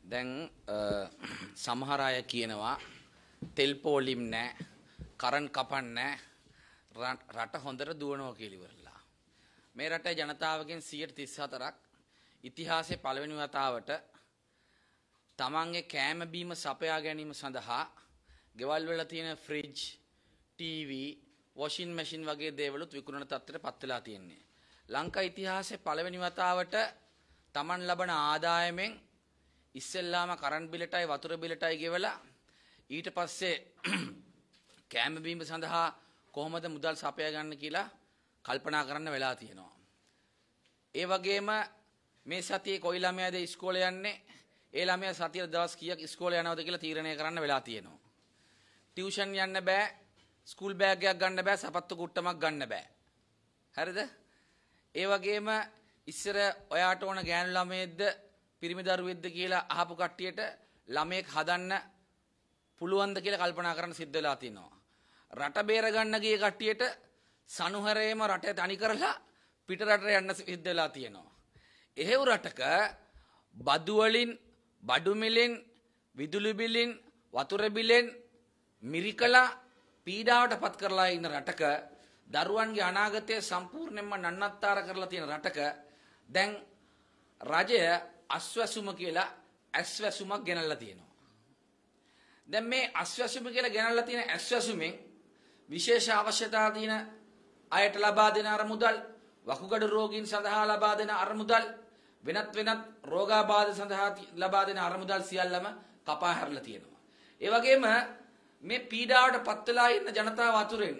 දැන් සමහර අය කියනවා තෙල් පෝලිම් නැහැ, කරන්ට් කපන්නේ නැහැ, රට හොඳට දුවනවා කියලා ඉවරලා. මේ රටේ ජනතාවගෙන් 34%ක් ඉතිහාසයේ පළවෙනි වතාවට තමන්ගේ කෑම බීම සපයා ගැනීම සඳහා ගෙවල් වල තියෙන ෆ්‍රිජ්, ටීවී, වොෂින් මැෂින් වගේ දේවලුත් විකුණන තත්ත්වයට පත් වෙලා තියෙන්නේ. ලංකා ඉතිහාසයේ පළවෙනි වතාවට තමන් ලබන ආදායමෙන් ඉස්සෙල්ලාම කරන්ට් බිලටයි වතුර බිලටයි ගෙවලා ඊට පස්සේ කෑම බීම සඳහා කොහොමද මුදල් සපයා ගන්න කියලා කල්පනා කරන්න වෙලා තියෙනවා. ඒ වගේම මේ සතියේ කොයි ළමයාද ඉස්කෝලේ යන්නේ, ඒ ළමයා සතියේ දවස් කීයක් ඉස්කෝලේ යනවද කියලා තීරණය කරන්න වෙලා තියෙනවා. ටියුෂන් යන්න බෑ, ස්කූල් බෑග් එකක් ගන්න බෑ, සපත්තු කුට්ටමක් ගන්න බෑ. හරිද? ඒ වගේම ඉස්සර ඔයාට ඕන ගෑනු ළමයෙක්ද පිරිමි දරුවෙක්ද කියලා අහපු කට්ටියට ළමයෙක් හදන්න පුළුවන්ද කියලා කල්පනා කරන්න සිද්ධ වෙලා තියෙනවා. රට බේර ගන්න ගිය කට්ටියට සනුහරේම රට තනි කරලා පිට රටට යන්න සිද්ධ වෙලා තියෙනවා. එහෙව් රටක බදු වලින්, බඩු මිලෙන්, විදුලි බිලෙන්, වතුර බිලෙන් මිරිකලා පීඩාවට පත් කරලා ඉන්න රටක, දරුවන්ගේ අනාගතය සම්පූර්ණයෙන්ම නන්නත්තර කරලා තියෙන රටක දැන් රජය අස්වැසුම කියලා ඇස්වැසුමක් ගෙනල්ලා තියෙනවා. දැන් මේ අස්වැසුම කියලා ගෙනල්ලා තියෙන ඇස්වැසුමෙන් විශේෂ අවශ්‍යතා තියෙන අයට ලබා දෙන අරමුදල්, වකුගඩු රෝගීන් සඳහා ලබා දෙන අරමුදල්, වෙනත් රෝගාබාධ සඳහා ලබා දෙන අරමුදල් සියල්ලම කපා හැරලා තියෙනවා. ඒ වගේම මේ පීඩාවට පත් වෙලා ඉන්න ජනතාව අතුරෙන්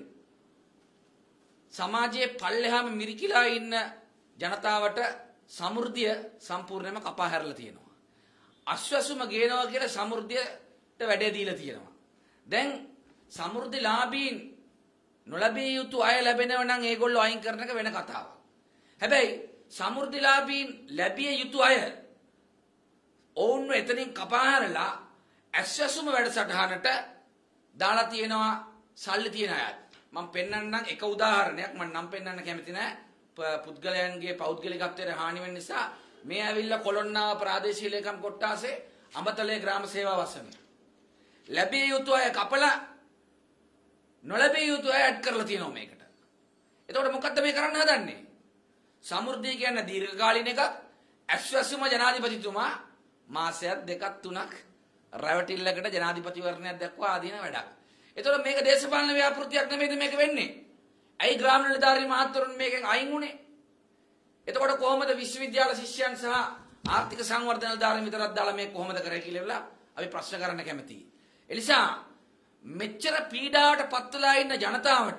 සමාජයේ පල්ලෙහාම මිරිකිලා ඉන්න ජනතාවට සමෘද්ධිය සම්පූර්ණයෙන්ම කපා හැරලා තියෙනවා. අස්වැසුම ගේනවා කියලා සමෘද්ධියට වැඩේ දීලා තියෙනවා. දැන් සමෘද්ධිලාභීන් නොලැබිය යුතු අය ලැබෙනව නම් ඒගොල්ලෝ අයින් කරන එක වෙන කතාවක්. හැබැයි සමෘද්ධිලාභීන් ලැබිය යුතු අය ඔවුන්ව එතනින් කපා හැරලා අස්වැසුම වැඩසටහනට දාලා තියෙනවා සල්ලි තියන අයත්. මම පෙන්නන්නම් එක උදාහරණයක්. මම නම් පෙන්නන්න කැමති නැහැ. පුද්ගලයන්ගේ පෞද්ගලිකත්වයට හානි වෙන නිසා මේ ඇවිල්ලා කොළොන්නාව ප්‍රාදේශීය ලේකම් කොට්ටාසේ අමතලේ ග්‍රාම සේවා වසමේ ලැබිය යුතු අය කපලා නොලැබිය යුතු අය ඇඩ් කරලා තියෙනවා මේකට. එතකොට මොකද්ද මේ කරන්න හදන්නේ? සමෘද්ධිය කියන්නේ දීර්ඝකාලීන එකක්. ඇස්වැසුම ජනාධිපතිතුමා මාසයක් දෙකක් තුනක් රැවටිල්ලකට ජනාධිපතිවරණයක් දක්වා ආදීන වැඩක්. එතකොට මේක දේශපාලන ව්‍යාපෘතියක් නෙමෙයිද මේක වෙන්නේ? ඇයි ග්‍රාම නිලධාරී මහත්වරුන් මේකෙන් අයින් වුනේ? එතකොට කොහොමද විශ්වවිද්‍යාල ශිෂ්‍යයන් සහ ආර්ථික සංවර්ධන නිලධාරීන් විතරක් දාලා මේක කොහොමද කරේ කියලා අපි ප්‍රශ්න කරන්න කැමතියි. එනිසා මෙච්චර පීඩාවට පත් වෙලා ඉන්න ජනතාවට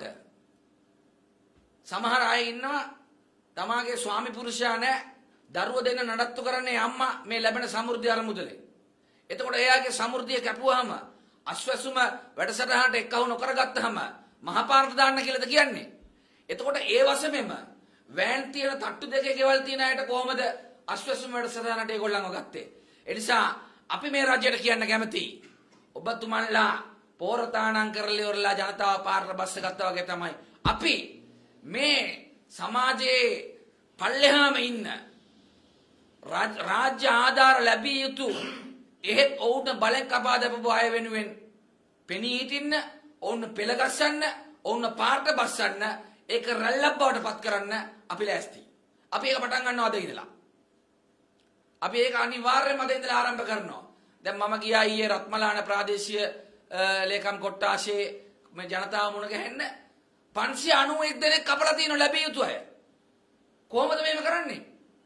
සමහර අය ඉන්නවා තමාගේ ස්වාමි පුරුෂයා නැහැ, දරුවෝ දෙන්න නඩත්තු කරන්නේ අම්මා මේ ලැබෙන සමෘද්ධිය අරමුදලේ. එතකොට එයාගේ සමෘද්ධිය කැපුවාම අස්වැසුම වැඩසටහනට එක්කව නොකරගත්තාම මහපාරට දාන්න කියලාද කියන්නේ? එතකොට ඒ වසමෙම වෑන් තියෙන තට්ටු දෙකේ ගෙවල් තියෙන අයට කොහොමද අස්වැසුම වැඩසටහනට ඒගොල්ලන්ව ගත්තේ? ඒ නිසා අපි මේ රජයට කියන්න කැමතියි. ඔබතුමන්ලා පෝරතාණම් කරලා ඉවරලා ජනතාව පාරට බස්ස ගත්තා වගේ තමයි අපි මේ සමාජයේ පල්ලෙහාම ඉන්න රාජ්‍ය ආධාර ලැබිය යුතු එහෙත් ඔවුන්ට බලෙන් කපා දපපු අය වෙනුවෙන් පෙනී හිටින්න, ඔවුන් පෙළගස්සන්න, ඔවුන් පාරට බස්සන්න, ඒක රැල්ලක් බවට පත් කරන්න අපි ලෑස්ති. අපි ඒක පටන් ගන්නවා අද ඉඳලා. අපි ඒක අනිවාර්යයෙන්ම අද ඉඳලා ආරම්භ කරනවා. දැන් මම ගියා ඊයේ රත්මලාන ප්‍රාදේශීය ලේකම් කොට්ටාසේ මේ ජනතාව මුණ ගැහෙන්න 591 දෙනෙක් කපලා තියෙන ලැබිය යුතු අය. කොහොමද මේව කරන්නේ?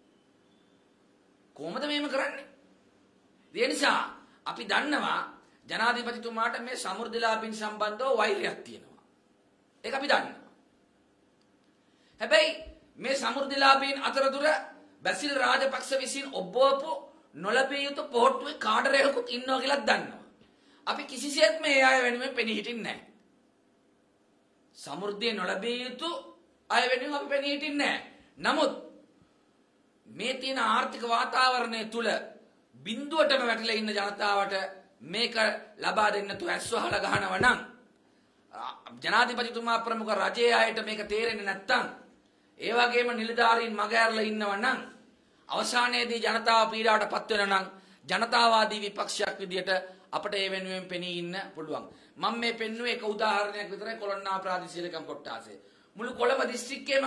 කොහොමද මේව කරන්නේ? ඒ නිසා අපි දන්නවා ජනාධිපතිතුමාට මේ සමෘද්ධිලාභීන් සම්බන්ධව වෛරයක් තියෙනවා. ඒක අපි දන්නවා. හැබැයි මේ සමෘද්ධිලාභීන් අතරතුර බැසිල් රාජපක්ෂ විසින් ඔබවපු නොලැබිය යුතු පොහොට්ටුවේ කාඩරයකුත් ඉන්නවා කියලා දන්නවා. අපි කිසිසේත් මේ අය වෙනුවෙන් පෙනී හිටින්නේ නැහැ. සමෘද්ධිය නොලැබිය යුතු අය වෙනුවෙන් අපි පෙනී හිටින්නේ නැහැ. නමුත් මේ තියෙන ආර්ථික වාතාවරණය තුල බිඳුවටම වැටලා ඉන්න ජනතාවට මේක ලබා දෙන්න තු ඇස්වහල ගහනවා නම් ජනාධිපතිතුමා ප්‍රමුඛ රජයේ අයට මේක තේරෙන්නේ නැත්තම්, ඒ වගේම නිලධාරීන් මගහැරලා ඉන්නවා නම් අවසානයේදී ජනතාව පීඩාවට පත් වෙනවා නම් ජනතාවාදී විපක්ෂයක් විදියට අපට ඒ වෙනුවෙන් පෙනී ඉන්න පුළුවන්. මම මේ පෙන්නුවේ එක උදාහරණයක් විතරයි කොළොන්නා ප්‍රාදේශීයකම් කොට්ටාසේ. මුළු කොළඹ දිස්ත්‍රික්කයේම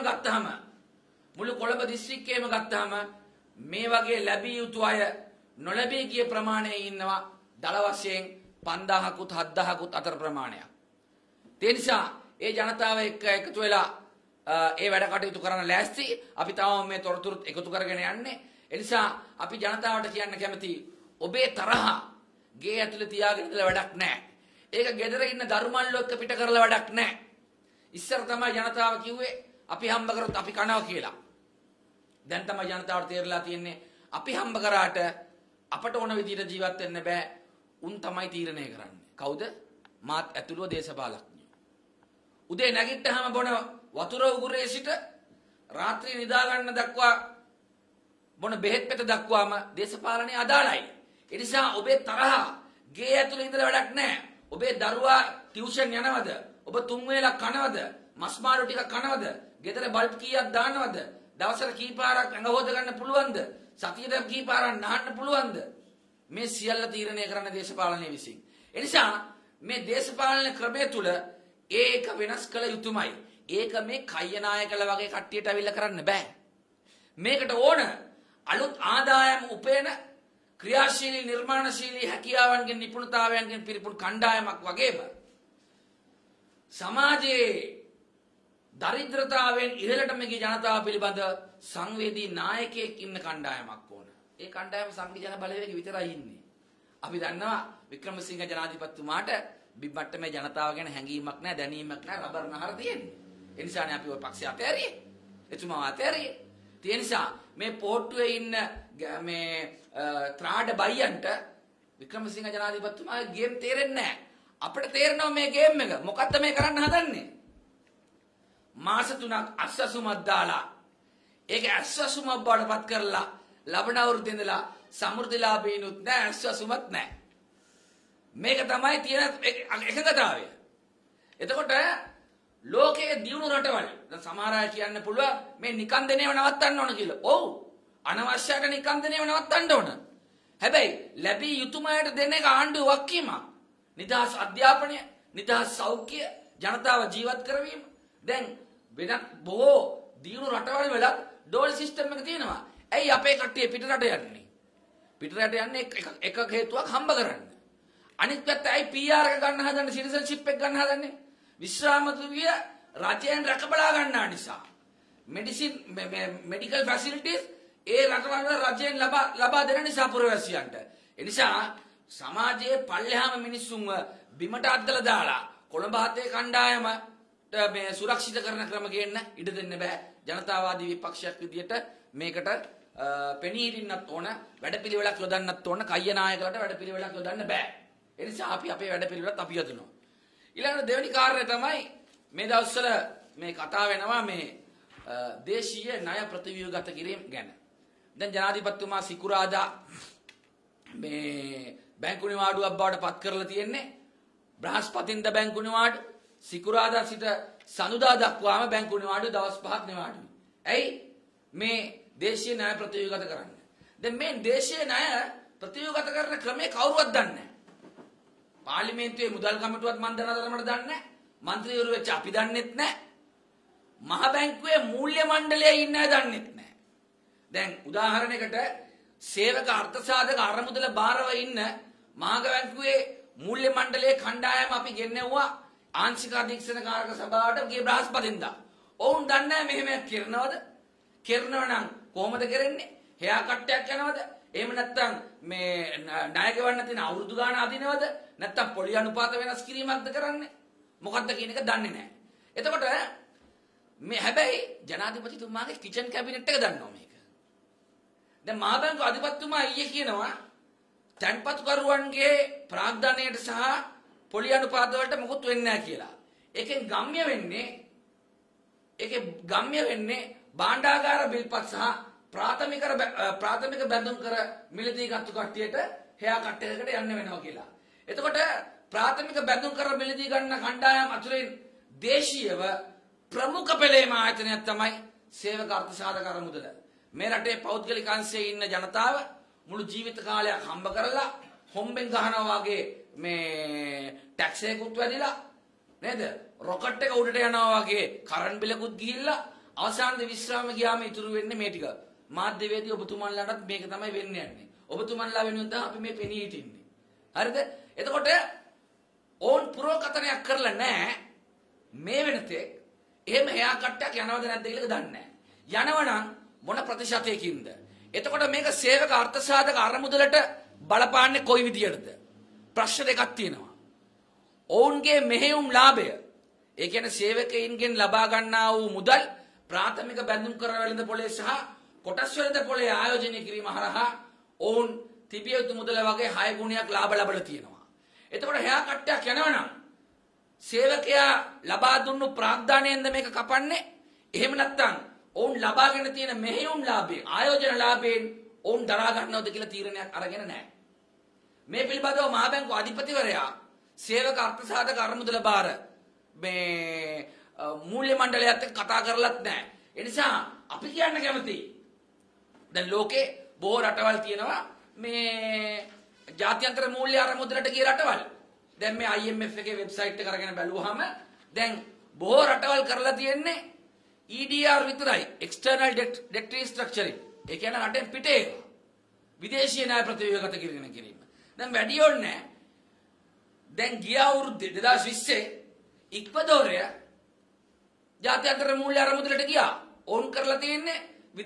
ගත්තාම මේ වගේ ලැබිය යුතු අය නොලැබී ගිය ප්‍රමාණය ඉන්නවා දල වශයෙන් 5000කුත් 7000කුත් අතර ප්‍රමාණයක්. ඒ නිසා ඒ ජනතාව එක්ක එකතු වෙලා ඒ වැඩ කටයුතු කරන්න ලෑස්ති. අපි තාම මේ තොරතුරුත් එකතු කරගෙන යන්නේ. ඒ නිසා අපි ජනතාවට කියන්න කැමති ඔබේ තරහ ගේ ඇතුලේ තියාගෙන ඉඳලා වැඩක් නැහැ. ඒක ගෙදර ඉන්න දරුමල්ලෝ එක්ක පිට කරලා වැඩක් නැහැ. ඉස්සර තමයි ජනතාව කිව්වේ අපි හම්බ කරොත් අපි කනවා කියලා. දැන් තමයි ජනතාවට තේරලා තියෙන්නේ අපි හම්බ කරාට අපට ඕන විදිහට ජීවත් වෙන්න බෑ. උන් තමයි තීරණය කරන්නේ. කවුද? මාත් ඇතුළුව දේශපාලඥයෝ. උදේ නැගිට්ටාම බොන වතුර උගුරේ සිට රාත්‍රියේ නිදා ගන්න දක්වා බොන බෙහෙත් පෙත දක්වාම දේශපාලනයේ අදාළයි. ඒ නිසා ඔබේ තරහ ගේ ඇතුළේ ඉඳලා වැඩක් නැහැ. ඔබේ දරුවා ටියුෂන් යනවද? ඔබ තුන් වේලක් කනවද? මස් මාළු ටික කනවද? ගෙදර බල්බ් කීයක් දානවද? දවසට කී පාරක් ඇඟ හොද ගන්න පුළුවන්ද? සතියට කී පාරක් නහන්න පුළුවන්ද? මේ සියල්ල තීරණය කරන දේශපාලනයේ විසින්. ඒ නිසා මේ දේශපාලන ක්‍රමය තුල ඒක වෙනස් කළ යුතුමයි. ඒක මේ කයනායකල වගේ කට්ටියට අවිල්ල කරන්න බෑ. මේකට ඕන අලුත් ආදායම් උපයන ක්‍රියාශීලී නිර්මාණශීලී හැකියාවන්ගෙන් නිපුණතාවයන්ගෙන් පිරිපුන් කණ්ඩායමක් වගේම සමාජයේ දරිද්‍රතාවයෙන් ඉහළටම ගිය ජනතාව පිළිබඳ සංවේදී නායකයෙක් ඉන්න කණ්ඩායමක් ඕන. ඒ කණ්ඩායම සංවිධාන බලවේග විතරයි ඉන්නේ. අපි දන්නවා වික්‍රමසිංහ ජනාධිපතිතුමාට බිම්මට්ටමේ ජනතාව ගැන හැඟීමක් නැහැ, දැනීමක් නැහැ, රබර් නහර තියෙන්නේ. ඒ නිසානේ අපි ওই පක්ෂය අතෑරියේ. එතුමා අතෑරියේ. ඒ නිසා මේ පොට්ටුවේ ඉන්න මේ ත්‍රාඩ බයියන්ට වික්‍රමසිංහ ජනාධිපතිතුමාගේ ගේම් තේරෙන්නේ නැහැ. අපිට තේරෙනවා මේ ගේම් එක. මොකද්ද මේ කරන්න හදන්නේ? මාස 3ක් අස්සසුමක් දාලා ඒක අස්සසුමක් බවටපත් කරලා ලබන අවුරුද්දේ ඉඳලා සමෘද්ධිලාභීනුත් නැහැ, අස්සසුමත් නැහැ. මේක තමයි තියෙන එකඟතාවය. එතකොට ලෝකයේ දියුණු රටවල් දැන් සමහර අය කියන්න පුළුවන් මේ නිකන්දනේව නවත්තන්න ඕන කියලා. ඔව්. අනවශ්‍යයට නිකන්දනේව නවත්තන්න ඕන. හැබැයි ලැබී යුතුයමයට දෙන එක ආණ්ඩුව වක්කීමක්. නිදහස් අධ්‍යාපනය, නිදහස් සෞඛ්‍ය, ජනතාව ජීවත් කරවීම. දැන් වෙනත් බොහෝ දියුණු රටවල් වල ඩෝල් සිස්ටම් එක තියෙනවා. ඇයි අපේ කට්ටිය පිටරට යන්නේ? පිටරට යන්නේ එක හේතුවක් හම්බ කරන්න. අනිත් පැත්ත ඇයි PR එක ගන්න හදන්නේ, සිටිසන්ෂිප් එක ගන්න හදන්නේ? විශ්‍රාමතුවිය රජයෙන් රැකබලා ගන්නා නිසා. මෙඩිකල් ෆැසිලිටිස් ඒ රටවල් රජයෙන් ලබා දෙන නිසා පුරවැසියන්ට. ඒ නිසා සමාජයේ පල්ලෙහාම මිනිස්සුන්ව බිමට අද්දලා දාලා කොළඹ හතේ කණ්ඩායම මේ සුරක්ෂිත කරන ක්‍රම ගේන්න ඉඩ දෙන්න බෑ. ජනතාවාදී විපක්ෂයක් විදියට මේකට පෙනී හිටින්නත් ඕන, වැඩපිළිවෙලක් යොදන්නත් ඕන. කයනායකලට වැඩපිළිවෙලක් යොදන්න බෑ. ඒ නිසා අපි අපේ වැඩපිළිවෙලත් අපි යොදනවා. ඊළඟ දෙවෙනි කාරණය තමයි මේ දවස්වල මේ කතා වෙනවා මේ දේශීය ණය ප්‍රතිව්‍යුහගත කිරීම ගැන. දැන් ජනාධිපතිතුමා සිකුරාදා මේ බැංකු නිවාඩුවක් බවට පත් කරලා තියෙන්නේ. බ්‍රහස්පතින්ද බැංකු නිවාඩු, සිකුරාදා සිට සඳුදා දක්වාම බැංකු නිවාඩු දවස් 5ක් නිවාඩුයි. ඇයි මේ දේශීය ණය ප්‍රතිව්‍යුහගත කරන්නේ? දැන් මේ දේශීය ණය ප්‍රතිව්‍යුහගත කරන ක්‍රමය කවුරුවත් දන්නේ නැහැ. පාර්ලිමේන්තුවේ මුදල් කමිටුවත් මන් දන්න තරමට දන්නේ නැහැ. മന്ത്രിවරු වෙච්ච අපි දන්නෙත් නැහැ. මහ බැංකුවේ මූල්‍ය මණ්ඩලයේ ඉන්න අය දන්නෙත් නැහැ. දැන් උදාහරණයකට සේවක අර්ථසාධක අරමුදල බාරව ඉන්න මහා බැංකුවේ මූල්‍ය මණ්ඩලයේ කණ්ඩායම අපි ගෙන්නෙව්වා ආංශික අධීක්ෂණ කාරක සභාවට ගිය බ්‍රහස්පතින්දා. ඔවුන් දන්නේ නැහැ මෙහෙම කරනවද? කරනවා නම් කොහොමද කරන්නේ? හෙයා කට්ටයක් යනවද? එහෙම නැත්නම් මේ ණය ගෙවන්න තියෙන අවුරුදු ගාන අදිනවද? නැත්නම් පොලි අනුපාත වෙනස් කිරීමක්ද කරන්නේ? මොකක්ද කියන එක දන්නේ නැහැ. එතකොට මේ හැබැයි ජනාධිපතිතුමාගේ කිචන් කැබිනට් එක දන්නවා මේක. දැන් මහා බැංකු අධිපතිතුමා ඊයේ කියනවා තැන්පතුකරුවන්ගේ ප්‍රාග්ධනයට සහ පොලි අනුපාත වලට මොකුත් වෙන්නේ නැහැ කියලා. ඒකෙන් ගම්ම්‍ය වෙන්නේ භාණ්ඩාගාර බිල්පත් සහ ප්‍රාථමික බැඳුම් කර මිලදී ගත්තු කට්ටියට හෙයා කට්ටයකට යන්න වෙනවා කියලා. එතකොට ප්‍රාථමික බැඳුම් කර මිලදී ගන්න කණ්ඩායම් අතුරින් දේශීයව ප්‍රමුඛ පෙළේම ආයතනයක් තමයි සේවක අර්ථසාධක අරමුදල. මේ රටේ පෞද්ගලික අංශයේ ඉන්න ජනතාව මුළු ජීවිත කාලයක් හම්බ කරලා හොම්බෙන් ගහනවා වගේ මේ ටැක්ස් එකකුත් වැඩිලා නේද? රොකට් එක උඩට යනවා වගේ කරන්ට් බිලකුත් ගිහිල්ලා අවසානයේ විශ්‍රාම ගියාම ඉතුරු වෙන්නේ මේ ටික. මාධ්‍යවේදී ඔබතුමන්ලාටත් මේක තමයි වෙන්න යන්නේ. ඔබතුමන්ලා වෙනුවෙන් තමයි අපි මේ පෙනී හිටින්නේ. හරිද? එතකොට ඕන් පුරෝකතනයක් කරලා නැහැ. මේ වෙනතේ එහෙම එයා කට්ටයක් යනවද නැද්ද කියලා දන්නේ නැහැ. යනවනම් මොන ප්‍රතිශතයකින්ද? එතකොට මේක සේවක අර්ථසාධක අරමුදලට බලපාන්නේ කොයි විදියටද? ප්‍රශ්න දෙකක් තියෙනවා. ඔවුන්ගේ මෙහෙයුම් ලාභය, ඒ කියන්නේ සේවකයින්ගෙන් ලබා ගන්නා වූ මුදල් ප්‍රාථමික බැඳුම් කර වෙළඳ පොලේ සහ කොටස් වෙළඳ පොලේ ආයෝජනය කිරීම හරහා ඔවුන් තිබිය යුතු මුදල වගේ 6 ගුණයක් ලාභ ලබලා තියෙනවා. එතකොට එහා කට්ටයක් යනවනම් සේවකයා ලබා දුන්නු ප්‍රාග්ධානයෙන්ද මේක කපන්නේ? එහෙම නැත්නම් ඔවුන් ලබාගෙන තියෙන මෙහෙයුම් ලාභේ ආයෝජන ලාභයෙන් ඔවුන් දරා ගන්නවද කියලා තීරණයක් අරගෙන නැහැ. මේ පිළිබඳව මහ බැංකු අධිපතිවරයා සේවක අර්ථසාධක අරමුදල බාර මේ මූල්‍ය මණ්ඩලයත් එක්ක කතා කරලත් නැහැ. ඒ නිසා අපි කියන්න කැමතියි. දැන් ලෝකේ බොහෝ රටවල් තියෙනවා මේ ජාත්‍යන්තර මූල්‍ය අරමුදලට ගිය රටවල්. දැන් මේ IMF එකේ වෙබ්සයිට් එක අරගෙන බැලුවාම දැන් බොහෝ රටවල් කරලා තියෙන්නේ EDR විතරයි. external debt restructuring. ඒ කියන්නේ රටෙන් පිටේ විදේශීය ණය ප්‍රතිව්‍යුහගත කිරීම. දැන් වැඩි ඕනේ දැන් ගිය අවුරුද්දේ 2020 ඉක්වදෝරය ජාත්‍යන්තර මූල්‍ය අරමුදලට ගියා. ඕන් කරලා තියෙන්නේ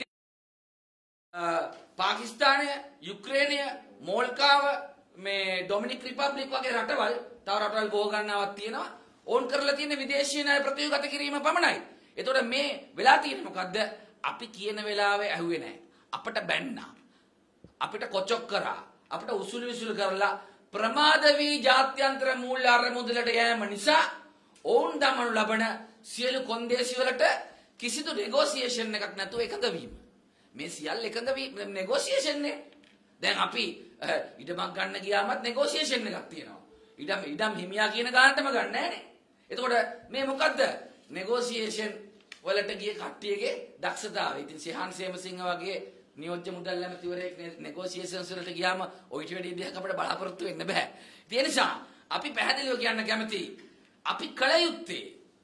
පාකිස්තානය, යුක්‍රේනය, මෝල්කාව, මේ ඩොමිනික් රිපබ්ලික් වගේ රටවල්, තව රටවල් බොහෝ ගණනාවක් තියෙනවා. ඕන් කරලා තියෙන්නේ විදේශීය ණය ප්‍රතිව්‍යුහගත කිරීම පමණයි. එතකොට මේ වෙලා තියෙන්නේ මොකද්ද? අපි කියන වෙලාවේ ඇහුවේ නැහැ. අපිට බැන්නා. අපිට කොචොක් කරා. අපිට උසුළු විසුළු කරලා ප්‍රමාද වී ජාත්‍යන්තර මූල්‍ය අරමුදලට යෑම නිසා ඔවුන් දමනු ලබන සියලු කොන්දේසි වලට කිසිදු නෙගෝසියේෂන් එකක් නැතුව එකඟ වීම. මේ සියල්ල එකඟ වීම නෙගෝසියේෂන් නේ. දැන් අපි ඉඩමක් ගන්න ගියාමත් නෙගෝසියේෂන් එකක් තියෙනවා. ඉඩම් හිමියා කියන ගානටම ගන්න නැහැනේ. එතකොට මේ මොකද්ද? නෙගෝසියේෂන් වලට ගිය කට්ටියගේ දක්ෂතාවය. ඉතින් සිහාන් සේමසිංහ වගේ නියෝජ්‍ය මුදල් ඇමතිවරයෙක් නෙගෝසියේෂන්ස් වලට ගියාම ඔයිට වැඩි දෙයක් අපිට බලාපොරොත්තු වෙන්න බෑ. ඒ නිසා අපි පැහැදිලිව කියන්න කැමතියි. අපි කල යුත්තේ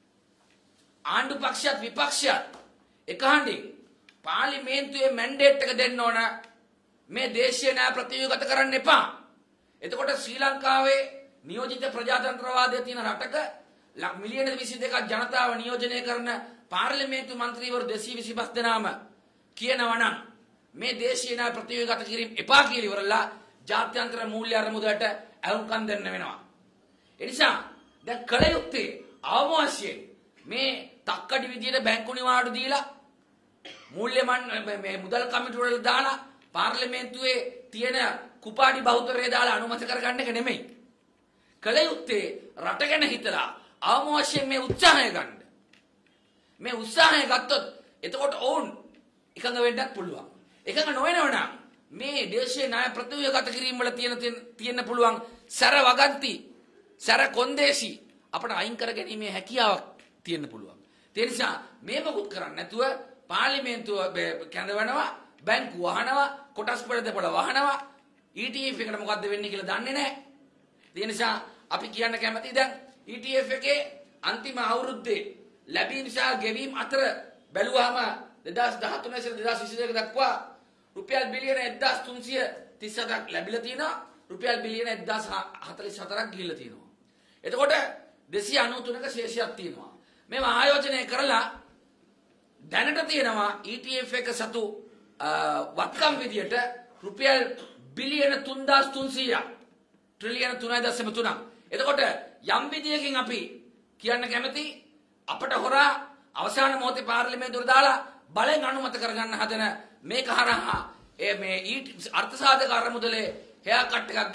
ආණ්ඩු පක්ෂයත් විපක්ෂයත් එකහඬින් පාර්ලිමේන්තුවේ මැන්ඩේට් එක දෙන්න ඕන මේ දේශීය ණය ප්‍රතිව්‍යුහගත කරන්න එපා. එතකොට ශ්‍රී ලංකාවේ නියෝජිත ප්‍රජාතන්ත්‍රවාදයේ තියෙන රටක මිලියන 22ක් ජනතාව නියෝජනය කරන පාර්ලිමේන්තු මන්ත්‍රීවරු 225 දෙනාම කියනවා නම් මේ දේශීය ණය ප්‍රතිව්‍යුහගත කිරීම එපා කියලා ඉවරලා ජාත්‍යන්තර මූල්‍ය අරමුදලට අහුම්කම් දෙන්න වෙනවා. ඒ නිසා දැන් කල යුත්තේ අවම වශයෙන් මේ තක්කඩි විදියට බැංකු නිවාඩු දීලා මූල්‍ය මේ මුදල් කමිටු වල දාලා පාර්ලිමේන්තුවේ තියෙන කුපාඩි බහුතරය දාලා අනුමත කරගන්න එක නෙමෙයි. කල යුත්තේ රට ගැන හිතලා අවම වශයෙන් මේ උත්සාහය ගන්න. මේ උත්සාහය ගත්තොත් එතකොට ඔවුන් එකඟ වෙන්නත් පුළුවන්. එකඟ නොවෙනවනම් මේ දේශීය ණය ප්‍රතිව්‍යුහගත කිරීම වල තියෙන පුළුවන් සැර වගන්ති, සැර කොන්දේසි අපට අයින් කර ගැනීමේ හැකියාවක් තියෙන්න පුළුවන්. ඒ නිසා මේ මොකුත් කරන්නේ නැතුව පාර්ලිමේන්තුව කැඳවනවා, බැංකු වහනවා, කොටස් පෙළදපොළ වහනවා, ETF එකට මොකද්ද වෙන්නේ කියලා දන්නේ නැහැ. ඒ නිසා අපි කියන්න කැමති දැන් ETF එකේ අන්තිම අවුරුද්දේ ලැබීම් සහ ගෙවීම් අතර බැලුවාම 2013 සිට 2022 දක්වා රුපියල් බිලියන 1337ක් ලැබිලා තියෙනවා. රුපියල් බිලියන 1044ක් ගිහිල්ලා තියෙනවා. එතකොට 293ක ශේෂයක් තියෙනවා. මේවා ආයෝජනය කරලා දැනට තියෙනවා ETF එක සතු වත්කම් විදියට රුපියල් බිලියන 3300ක්, ට්‍රිලියන 3.3ක්. එතකොට යම් විදියකින් අපි කියන්න කැමති අපට හොරා අවසාන මොහොතේ පාර්ලිමේන්තුවට දාලා බලෙන් අනුමත කරගන්න හදන මේක හරහා මේ අර්ථසාධක අරමුදලේ හේයා කට් එකක්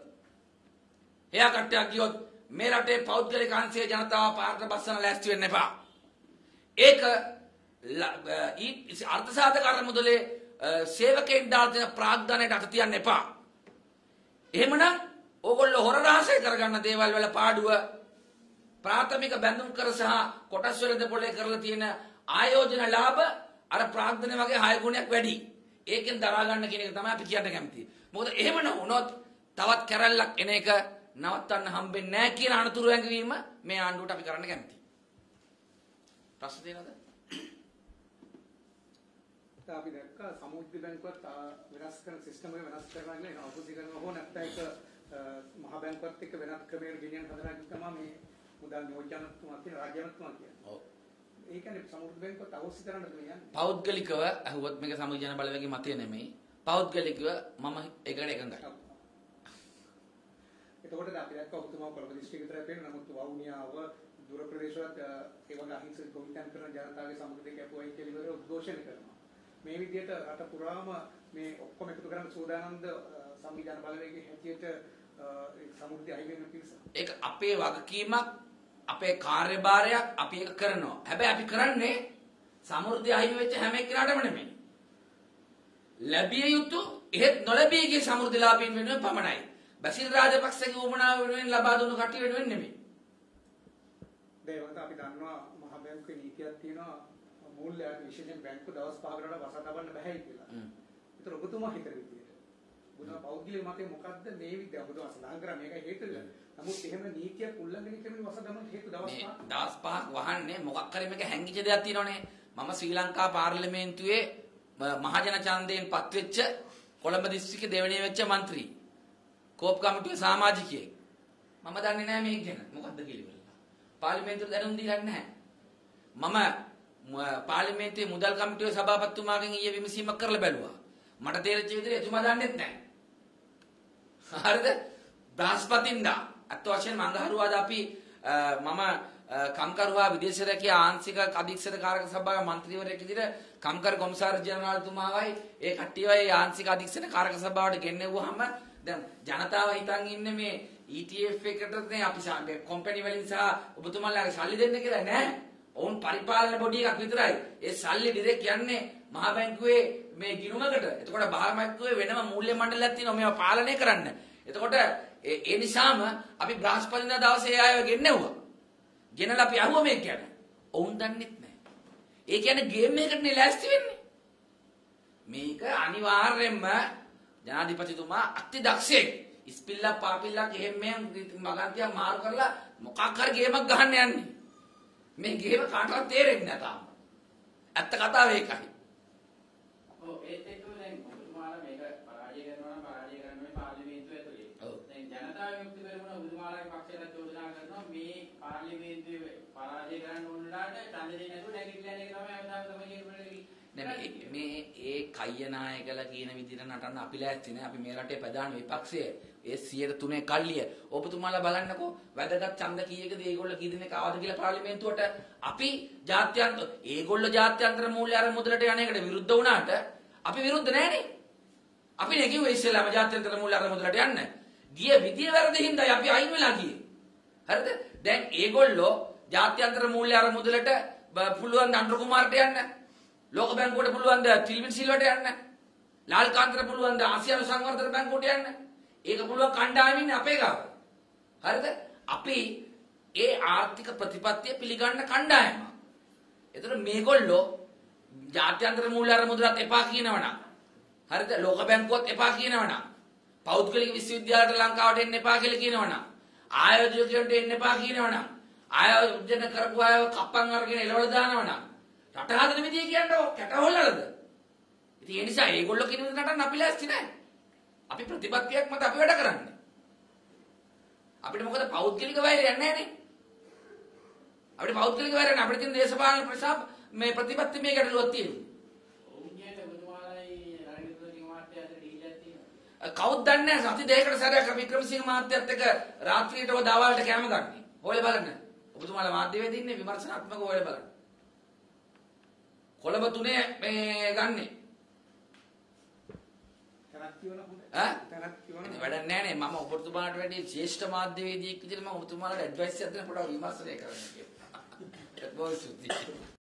ගියොත් මේ රටේ පෞද්ගලික අංශයේ ජනතාව පාරට බස්සන ලෑස්ති වෙන්න එපා. ඒක අර්ථසාධක අරමුදලේ සේවකයන් දාලා දෙන ප්‍රාග්ධනයට අත තියන්න එපා. එහෙමනම් ඕගොල්ලෝ හොර රහසය කරගන්න දේවල් වල පාඩුව ප්‍රාථමික බැඳුම් කර සහ කොටස් වලද පොලේ කරලා තියෙන ආයෝජන ලාභ අර ප්‍රාග්ධන වගේ 6 ගුණයක් වැඩි. ඒකෙන් දරා ගන්න කියන එක තමයි අපි කියන්න කැමතියි. මොකද එහෙම නොවුනොත් තවත් කැරැල්ලක් එන එක නවත්තන්න හම්බෙන්නේ නැහැ කියන අනතුරු ඇඟවීම මේ ආණ්ඩුවට අපි කරන්න කැමතියි. ප්‍රශ්න තියෙනවද? අපි දැක්කා සමුද්‍ර බැංකුවත් වෙනස් කරන සිස්ටම් එක වෙනස් කරනවා කියලා එනවා. ඔපොසිට් කරනවා හෝ නැත්නම් ඒක මහ බැංකුවත් එක්ක වෙනත් ක්‍රමයකට ගෙනියන්න හදනවා තමයි මේ මුදල් නියෝජනතුමා කියන රාජ්‍යමතුමා කියන්නේ. ඔව්. ඒ කියන්නේ සමුද්‍ර බැංකුවත් අවශ්‍ය කරන්න දෙන්නේ. පෞද්ගලිකව අහුවත් මේක සමාජ බලවේගයේ මතය නෙමෙයි. පෞද්ගලිකව මම ඒකට එකඟයි. එතකොට අපි දැක්කා ඔබතුමා කොළඹ දිස්ත්‍රික්කය විතරයි පේන්නේ. නමුත් වවුනියාව දුර ප්‍රදේශවලත් ඒ වගේ අහිංසක ගොවිතැන් කරන ජනතාවගේ සමුද්‍ර දෙක කැපුවයි කියලා ඉවර උද්ඝෝෂණය කරනවා. මේ විදිහට රට පුරාම මේ ඔක්කොම එකතු කරන්න සූදානම්ද සංවිධාන බලවේගයේ හැටියට සමුද්‍රය අහිමි වෙන පිරිස? ඒක අපේ වගකීමක්, අපේ කාර්යභාරයක්, අපි ඒක කරනවා. හැබැයි අපි කරන්නේ සමුද්‍රය අහිමි වෙච්ච හැම එක්කෙනාටම නෙමෙයි. ලැබිය යුතු එහෙත් නොලැබී ගිය සමුද්‍රලාභීන් වෙනුවෙන් පමණයි. බසිල් රාජපක්ෂගේ උමනාව වෙනුවෙන් ලබා දුණු කට්ටිය වෙනුවෙන් නෙමෙයි. දේවන්ත අපි දන්නවා මහ බැංකුවේ නීතියක් තියෙනවා මූල්‍යයට විශේෂයෙන් බැංකු දවස් 5කට වඩා වසා තබන්න බෑ කියලා. ඒතර ඔබතුමා හිතන විදියට. බුදුන් පෞද්ගලික මතේ මොකද්ද මේ විදිය ඔබතුමා සඳහන් කරා මේක හේතුව. නමුත් එහෙම නීතියක් උල්ලංඝනය කරමින් වසා තබන්න හේතු දවස් 5ක්. දවස් 5ක් වහන්නේ මොකක් හරි මේක හැංගිච්ච දෙයක් තියෙනවනේ. මම ශ්‍රී ලංකා පාර්ලිමේන්තුවේ මහජන ඡන්දයෙන් පත්වෙච්ච කොළඹ දිස්ත්‍රික්කයේ දෙවෙනි වෙච්ච മന്ത്രി. කෝප් කමිටුවේ සමාජිකයෙක්. මම දන්නේ නැහැ මේක ගැන. මොකද්ද කියලා. පාර්ලිමේන්තුවට දැනුම් දීලා නැහැ. මම පාර්ලිමේන්තුවේ මුදල් කමිටුවේ සභාපතිතුමාගෙන් ඊයේ විමසීමක් කරලා බැලුවා. මට තේරෙච්ච විදිහට එතුමා දන්නෙත් නැහැ. හරිද? බ්‍රහස්පතින්දා අත් වශයෙන් මංගහරුවාද අපි මම කම්කරුවා විදේශ රැකියා ආංශික අධීක්ෂක කාරක සභාවේ മന്ത്രിවරයෙක් විදිහට කම්කර කොමසාරි ජනරාල්තුමාවයි ඒ කට්ටියවයි ආංශික අධීක්ෂක කාරක සභාවට ගෙන්නෙව්වහම දැන් ජනතාව හිතන් ඉන්නේ මේ ETF එකට නේ අපි කම්පැනි වලින් සහ ඔබතුමාලාගේ සල්ලි දෙන්න කියලා නෑ. ඔවුන් පරිපාලන බොඩි එකක් විතරයි. ඒ සල්ලි ඩිරෙක්ට් යන්නේ මහ බැංකුවේ මේ ගිණුමකට. එතකොට මහ බැංකුවේ වෙනම මූල්‍ය මණ්ඩලයක් තියෙනවා මේවා පාලනය කරන්න. එතකොට ඒ නිසාම අපි බ්‍රහස්පතින්දා දවසේ ආයව ගෙන්නෙව්වා. ගෙනලා අපි අහුව මේක ගැන. ඔවුන් දන්නෙත් නෑ. ඒ කියන්නේ ගේම් එකකට නේ ලෑස්ති වෙන්නේ. මේක අනිවාර්යයෙන්ම ජනාධිපතිතුමා අති දක්ෂයෙක්. ඉස්පිල්ලා පාපිල්ලා එහෙම මෙහෙම මගන්තියක් මාරු කරලා මොකක් හරි ගේමක් ගහන්න යන්නේ. මේ ගේම කාටවත් තේරෙන්නේ නැහැ තාම. ඇත්ත කතාව ඒකයි. ඔව් ඒත් එක්කම දැන් ඔබතුමාලා මේක පරාජය කරනවා නම් පරාජය කරන්නේ පාර්ලිමේන්තුව ඇතුලේ. දැන් ජනතා විමුක්ති පෙරමුණ ඔබතුමාලාගේ පක්ෂයට චෝදනා කරනවා මේ පාර්ලිමේන්තුවේ පරාජය කරන්න ඕනලාට ඡන්ද දෙන්නේ නැතුව නැගිටලා යන එක තමයි අවදාන තමයි කියන්නේ. මේ ඒ කයනායකලා කියන විදිහට නටන්න අපි ලෑස්ති නෑ. අපි මේ රටේ ප්‍රධාන විපක්ෂය ඒ 103 කල්ලිය. ඔබතුමාලා බලන්නකෝ වැදගත් ඡන්ද කීයකද ඒගොල්ලෝ කී දෙනෙක් ආවද කියලා පාර්ලිමේන්තුවට. අපි ඒගොල්ලෝ ජාත්‍යන්තර මූල්‍ය අර මුදලට යන එකට විරුද්ධ වුණාට අපි විරුද්ධ නෑනේ. අපි නේ කිව්වේ ඉස්සෙල්ලාම ජාත්‍යන්තර මූල්‍ය අර මුදලට යන්න. ගිය විදිය වැරදි හින්දායි අපි අයින් වෙලා ගියේ. හරිද? දැන් ඒගොල්ලෝ ජාත්‍යන්තර මූල්‍ය අර මුදලට පුළුවන් දඬු කුමාරට යන්න. ලෝක බැංකුවට පුළුවන් ද ටිල්වින් සිල්වට යන්න. ලාල් කාන්තර පුළුවන් ද ආසියානු සංවර්ධන බැංකුවට යන්න. ඒක පුළුවන් කණ්ඩායමින් අපේ ගාව. හරිද? අපි ඒ ආර්ථික ප්‍රතිපත්තිය පිළිගන්න කණ්ඩායම. ඒතර මේගොල්ලෝ ජාත්‍යන්තර මූල්‍ය අර මුදලත් එපා කියනවනම් හරිද? ලෝක බැංකුවත් එපා කියනවනම් පෞද්ගලික විශ්වවිද්‍යාලයට ලංකාවට එන්න එපා කියලා කියනවනම් ආයෝජකයන්ට එන්න එපා කියනවනම් ආයෝජන කරපු අය කප්පන් අරගෙන එලවල දානවනම් රට හදන විදිය කියන්නේ කැටහොල්ලලද? ඉතින් ඒ නිසා ඒගොල්ලෝ කියන විදිහට නටන්න අපි ලෑස්ති නැහැ. අපි ප්‍රතිපත්තියක් මත අපි වැඩ කරන්නේ. අපිට මොකද පෞද්ගලික වෛරයක් නැහැනේ. අපිට පෞද්ගලික වෛරයක් නැහැ. අපිට තියෙන දේශපාලන ප්‍රසාප මේ ප්‍රතිපත්ති මේ ගැටලුවක් තියෙනවා. ඔවුන් කියන්නේ ඔබතුමාලායි රණවික්‍රමසිංහ මහත්තයා අතර ඩීලයක් තියෙනවා. කවුද දන්නේ නැහැ. සති දෙකකට සැරයක් වික්‍රමසිංහ මහත්තයත් එක්ක රාත්‍රියට ඔය දවල්ට කැම ගන්න. හොයලා බලන්න. ඔබතුමාලා මාධ්‍යවේදී ඉන්නේ විමර්ශනාත්මකව හොයලා බලන්න. කොළඹ 3 මේ ගන්නේ. තරක් කියවන හොඳයි. තරක් කියවන වැඩක් නැහැ නේ. මම ඔබතුමාලට වැඩි ශ්‍රේෂ්ඨ මාධ්‍යවේදියෙක් විදිහට මම ඔබතුමාලට ඇඩ්වයිස් එකක් දෙන්න පොඩ්ඩක් විමර්ශනය කරන්න කියලා. ඒක බොහොම සුද්ධි.